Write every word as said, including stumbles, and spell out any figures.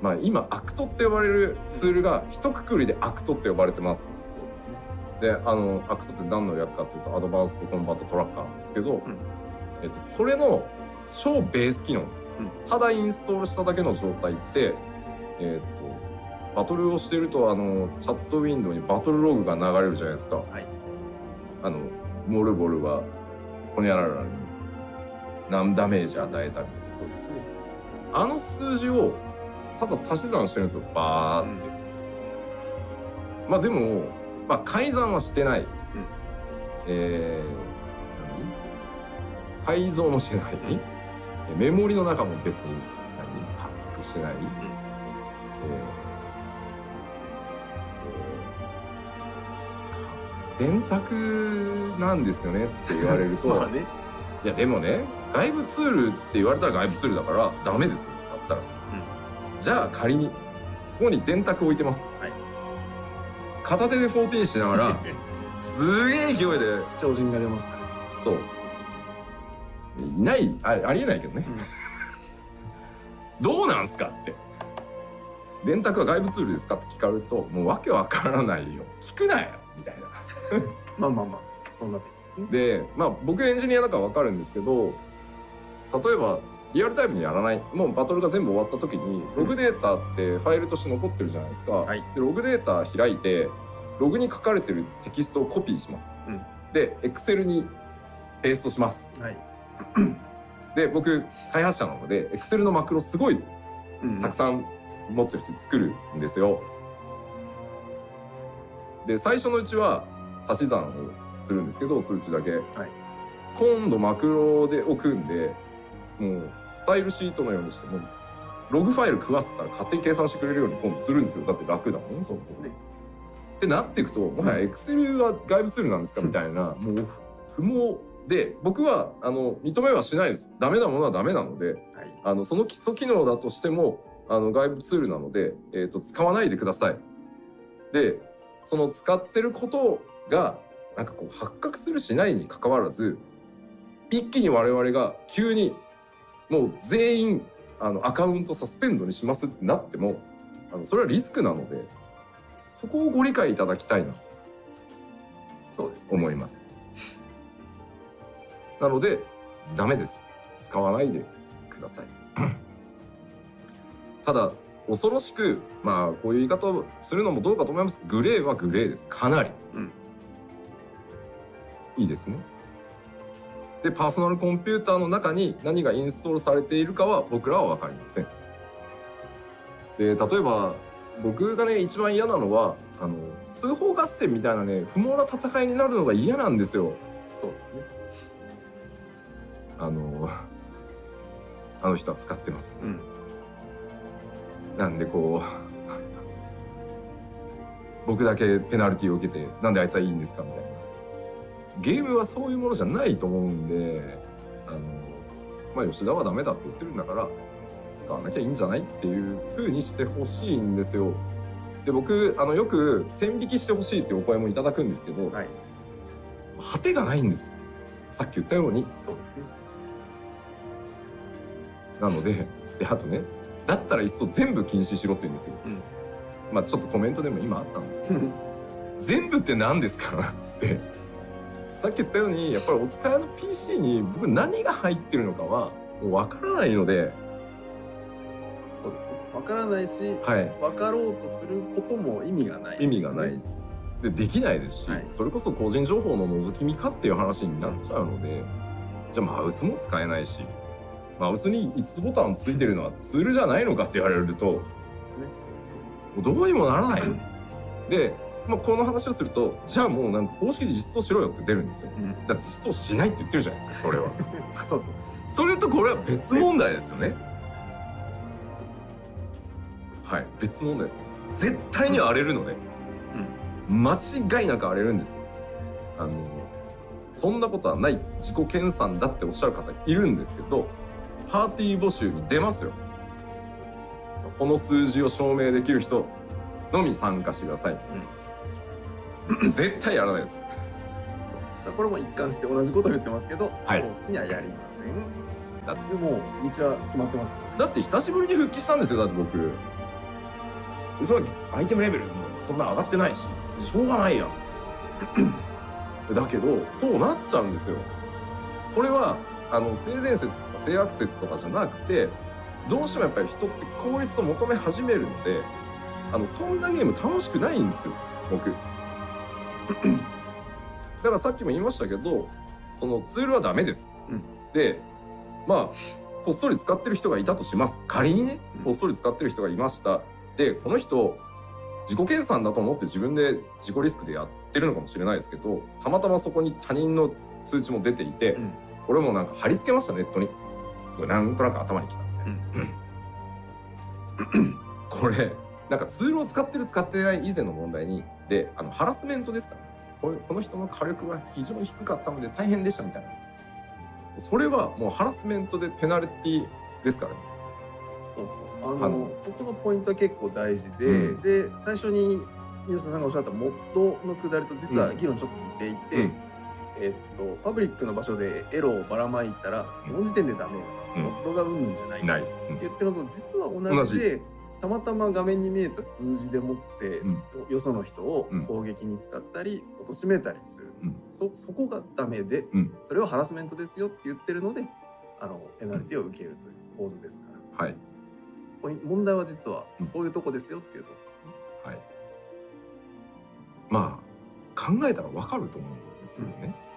まあ今アクトって呼ばれるツールが一括りでアクトって呼ばれてます。 そうですね。 で、あのアクトって何の略かというとアドバンストコンバットトラッカーなんですけど、うん、えっとこれの超ベース機能、うん、ただインストールしただけの状態って、えっとバトルをしてるとあのチャットウィンドウにバトルログが流れるじゃないですか。はい、あのモルボルはホニャララに何ダメージ与えたり、そうですね。あの数字をただ足し算してるんですよ、バーって。うん、まあでも、まあ、改ざんはしてない。うん、えー、何改造もしてない。うん、メモリの中も別に何ハックしてない。うん、えー、電卓なんですよねって言われると、まあね、いやでもね、外部ツールって言われたら外部ツールだからダメですよ、使ったら。うん、じゃあ仮にここに電卓置いてます。はい、片手でじゅうよんしながらすげえ勢いで超人が出ますね。 そういないあありえないけどね、うん、どうなんすかって、電卓は外部ツールですかって聞かれるともうわけわからないよ、聞くなよみたいなまあまあまあそんな点ですね。 でまあ僕エンジニアだからわかるんですけど、例えばリアルタイムにやらない、もうバトルが全部終わった時にログデータってファイルとして残ってるじゃないですか。はい、でログデータ開いてログに書かれてるテキストをコピーします。うん、で Excel にペーストします。はい、で僕開発者なので Excel のマクロすごいたくさん持ってるし作るんですよ。で最初のうちは足し算をするんですけど、数値だけ。はい、今度マクロで置くんでもうスタイルシートのようにしてもログファイル食わせたら勝手に計算してくれるように今度するんですよ。だって楽だもん。そうですね。ってなっていくともはや Excel は外部ツールなんですかみたいな、もう不毛で、僕はあの認めはしないです。ダメなものはダメなので、はい、あのその基礎機能だとしてもあの外部ツールなので、えーと、使わないでください。でその使ってることがなんかこう発覚するしないにかかわらず一気に我々が急にもう全員あのアカウントサスペンドにしますってなってもあのそれはリスクなので、そこをご理解いただきたいなと思います。なのでダメです、使わないでくださいただ恐ろしくまあこういう言い方をするのもどうかと思います。グレーはグレーです。かなり、うん、いいですね。でパーソナルコンピューターの中に何がインストールされているかは僕らは分かりません。で例えば僕がね一番嫌なのはあの通報合戦みたいなね不毛な戦いになるのが嫌なんですよ。そうですね。あのあの人は使ってます、うん、なんでこう僕だけペナルティを受けてなんであいつはいいんですかみたいな。ゲームはそういうものじゃないと思うんで、あのまあ吉田はダメだって言ってるんだから使わなきゃいいんじゃないっていう風にしてほしいんですよ。で僕あのよく線引きしてほしいっていうお声もいただくんですけど、はい、果てがないんです。さっき言ったように。そうですね。なので、であとね、だったらいっそ全部禁止しろって言うんですよ。うん、まあちょっとコメントでも今あったんですけど全部って何ですかってさっき言ったようにやっぱりお使いの ピーシー に僕何が入ってるのかはもう分からないので。 そうですね。分からないし、はい、分かろうとすることも意味がないですね。 意味がないです。でできないですし、はい、それこそ個人情報の覗き見かっていう話になっちゃうので、じゃあマウスも使えないし、マウスにいつつボタンついてるのはツールじゃないのかって言われると、もうどうにもならないで、まあ、この話をするとじゃあもうなんか公式で実装しろよって出るんですよ、うん、だって実装しないって言ってるじゃないですかそれはそうそう、それとこれは別問題ですよね。はい、別問題です。絶対に荒れるので、うん、間違いなく荒れるんですよ。あのそんなことはない自己研鑽だっておっしゃる方いるんですけど、パーティー募集に出ますよ。この数字を証明できる人のみ参加してください、うん、絶対やらないです。 そうこれも一貫して同じことを言ってますけど、はい、公式にはやりません。だってもう道は決まってます。 だって久しぶりに復帰したんですよ。だって僕それはアイテムレベルもそんな上がってないししょうがないやだけどそうなっちゃうんですよ。これはあの性善説とか性悪説とかじゃなくて、どうしてもやっぱり人って効率を求め始めるので、あのそんなゲーム楽しくないんですよ僕だからさっきも言いましたけど、そのツールはダメです、うん、でまあこっそり使ってる人がいたとします。仮にねこっそり使ってる人がいました。でこの人自己研鑽だと思って自分で自己リスクでやってるのかもしれないですけど、たまたまそこに他人の通知も出ていて、うん、これもなんか貼り付けましたネットに。すごいなんとなく頭にきたみたいな、うん、これなんかツールを使ってる使ってない以前の問題にで、あのハラスメントですから、ね、これこの人の火力が非常に低かったので大変でしたみたいな、それはもうハラスメントでペナルティですからね。 そうそう、あのここのポイントは結構大事で、うん、で最初に吉田さんがおっしゃったモッドのくだりと実は議論ちょっと似ていて、うんうん、えっとパブリックの場所でエロをばらまいたらその時点でダメ、うん、モッドがうんじゃないって言ってるのと実は同じで、たまたま画面に見えた数字でもって、うん、よその人を攻撃に使ったり貶めたりする、うん、そ, そこがダメで、うん、それはハラスメントですよって言ってるので、あのペナルティを受けるという構図ですから、はい、問題は実はそういうとこですよっていうところですね、うん、はい、まあ考えたら分かると思うんですよね、うん